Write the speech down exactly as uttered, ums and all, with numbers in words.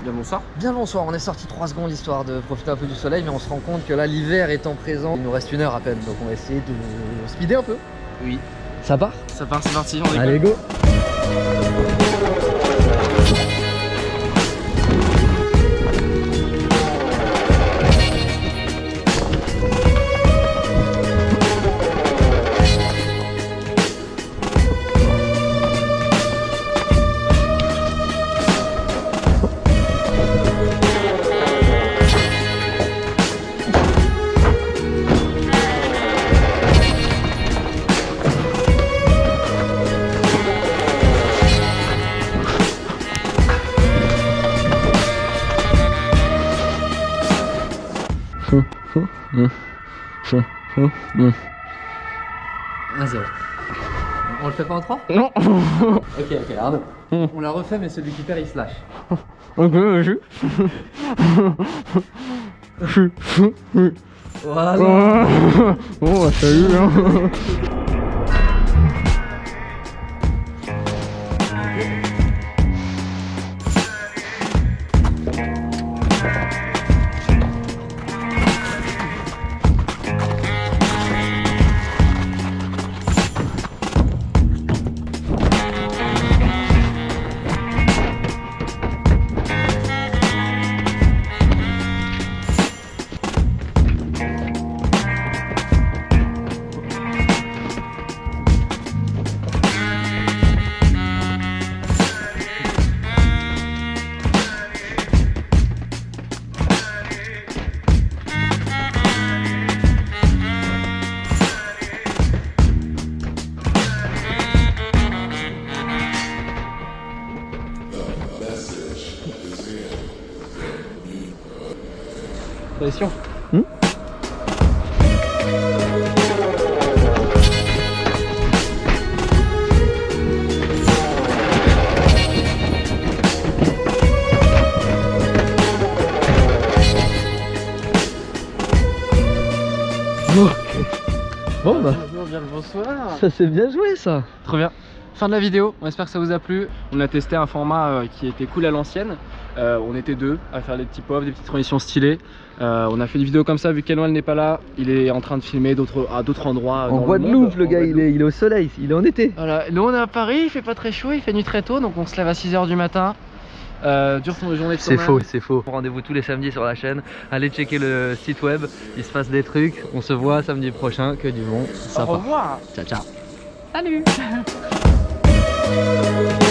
Bien bonsoir. Bien bonsoir, on est sorti trois secondes histoire de profiter un peu du soleil, mais on se rend compte que là, l'hiver étant présent, il nous reste une heure à peine, donc on va essayer de speeder un peu. Oui. Ça part? Ça part, c'est parti, on décolle. Allez, go! un zéro. On le fait pas en trois? Non. Ok, ok, Arnaud. On la refait, mais celui qui perd, il se lâche. Ok, je. Voilà. Bon, bah, salut, hein. Pression. Hmm? Oh. Bon bah, Bonjour, bien le bonsoir. ça s'est bien joué ça. Trop bien. Fin de la vidéo, on espère que ça vous a plu. On a testé un format euh, qui était cool à l'ancienne. Euh, on était deux à faire des petits pofs, des petites transitions stylées. Euh, on a fait une vidéo comme ça, vu qu'Eloi n'est pas là, il est en train de filmer à d'autres endroits. En Guadeloupe, le, le gars, il est, il est au soleil, il est en été. Voilà, nous on est à Paris, il fait pas très chaud, il fait nuit très tôt, donc on se lève à six heures du matin. Euh, dure ton journée de C'est tournage. faux, c'est faux. Rendez-vous tous les samedis sur la chaîne. Allez checker le site web, il se passe des trucs. On se voit samedi prochain, que du bon. Ça Au part. revoir. Ciao, ciao. Salut.